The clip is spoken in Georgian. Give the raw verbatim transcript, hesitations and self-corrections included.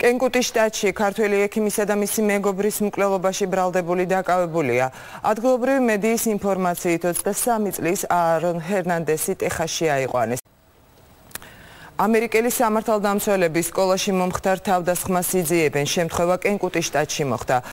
კენკუტის შტატში ქართველი ექიმისა და მისი მეგობრის მკვლელობაში ბრალდებული დაკავებულია. ადგილობრივი მედიის ინფორმაციით ოცდასამი წლის აარონ ჰერნანდესი ტეხასში აიყვანეს. ამერიკელი სამართალდამცველები სკოლაში მომხდარ თავდასხმას იძიებენ. შემთხვევა კენკუტის შტატში მოხდა.